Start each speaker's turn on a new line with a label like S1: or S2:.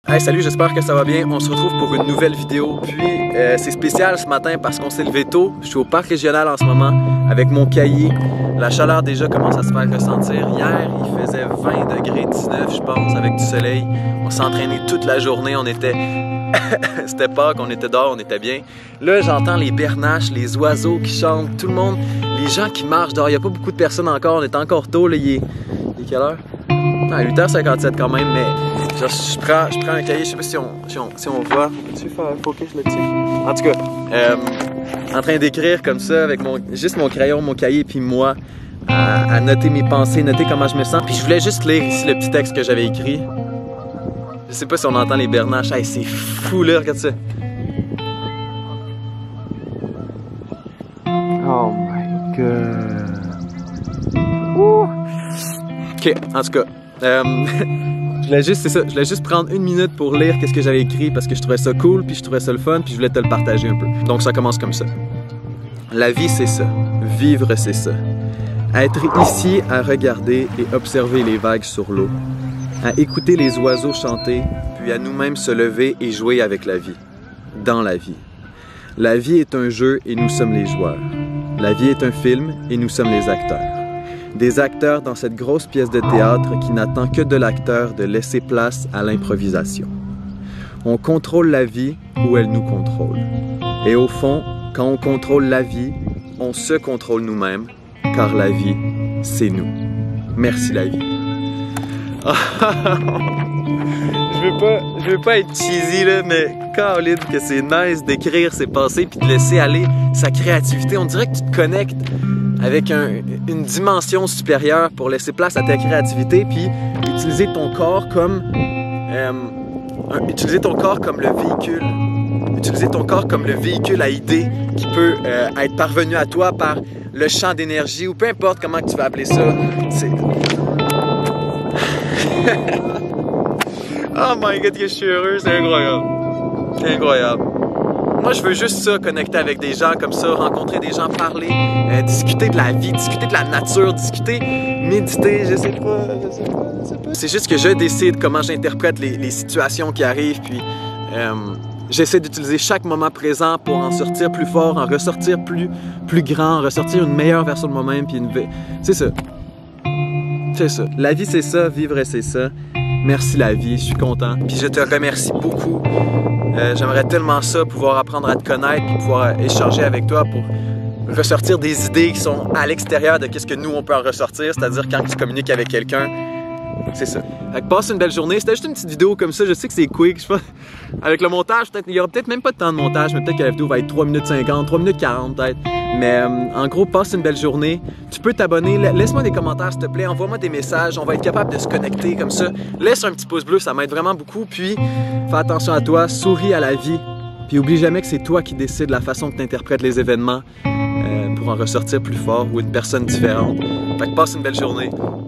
S1: Hey, salut, j'espère que ça va bien. On se retrouve pour une nouvelle vidéo. Puis, c'est spécial ce matin parce qu'on s'est levé tôt. Je suis au parc régional en ce moment avec mon cahier. La chaleur déjà commence à se faire ressentir. Hier, il faisait 20 degrés 19, je pense, avec du soleil. On s'est entraîné toute la journée. On était... C'était Pâques, on était dehors, on était bien. Là, j'entends les bernaches, les oiseaux qui chantent, tout le monde, les gens qui marchent dehors. Il n'y a pas beaucoup de personnes encore. On est encore tôt. Là, il est quelle heure? Ah, 8h57 quand même, mais genre, je prends un cahier, je sais pas si on voit. Tu faire focus là-dessus? En tout cas, en train d'écrire comme ça avec juste mon crayon, mon cahier, puis moi, à noter mes pensées, noter comment je me sens. Puis je voulais juste lire ici le petit texte que j'avais écrit. Je sais pas si on entend les bernaches. Hey, c'est fou là, regarde ça. Oh my god. Ouh. Ok, en tout cas. Je voulais juste prendre une minute pour lire qu'est-ce que j'avais écrit parce que je trouvais ça cool, puis je trouvais ça le fun, puis je voulais te le partager un peu. Donc ça commence comme ça. La vie, c'est ça. Vivre, c'est ça. Être ici à regarder et observer les vagues sur l'eau. À écouter les oiseaux chanter, puis à nous-mêmes se lever et jouer avec la vie. Dans la vie. La vie est un jeu et nous sommes les joueurs. La vie est un film et nous sommes les acteurs. Des acteurs dans cette grosse pièce de théâtre qui n'attend que de l'acteur de laisser place à l'improvisation. On contrôle la vie ou elle nous contrôle. Et au fond, quand on contrôle la vie, on se contrôle nous-mêmes, car la vie, c'est nous. Merci la vie. Je veux pas être cheesy là, mais Caroline, que c'est nice d'écrire ses pensées puis de laisser aller sa créativité. On dirait que tu te connectes avec une dimension supérieure pour laisser place à ta créativité puis utiliser ton corps comme le véhicule. Utiliser ton corps comme le véhicule à idées qui peut être parvenu à toi par le champ d'énergie ou peu importe comment tu vas appeler ça. Oh my god, que je suis heureux, c'est incroyable. C'est incroyable. Moi, je veux juste ça, connecter avec des gens comme ça, rencontrer des gens, parler, discuter de la vie, discuter de la nature, discuter, méditer, je sais pas. C'est juste que je décide comment j'interprète les situations qui arrivent, puis j'essaie d'utiliser chaque moment présent pour en sortir plus fort, en ressortir plus grand, en ressortir une meilleure version de moi-même, puis c'est ça. C'est ça. La vie, c'est ça. Vivre, c'est ça. Merci la vie, je suis content. Puis je te remercie beaucoup. J'aimerais tellement ça, pouvoir apprendre à te connaître puis pouvoir échanger avec toi pour ressortir des idées qui sont à l'extérieur de ce que nous, on peut en ressortir. C'est-à-dire quand tu communiques avec quelqu'un, c'est ça. Fait que passe une belle journée. C'était juste une petite vidéo comme ça. Je sais que c'est quick. Je sais pas. Avec le montage, il y aura peut-être même pas de temps de montage, mais peut-être que la vidéo va être 3 minutes 50, 3 minutes 40 peut-être. Mais en gros, passe une belle journée. Tu peux t'abonner. Laisse-moi des commentaires, s'il te plaît. Envoie-moi des messages. On va être capable de se connecter comme ça. Laisse un petit pouce bleu, ça m'aide vraiment beaucoup. Puis, fais attention à toi. Souris à la vie. Puis, oublie jamais que c'est toi qui décides la façon que tu interprètes les événements pour en ressortir plus fort ou une personne différente. Fait que passe une belle journée.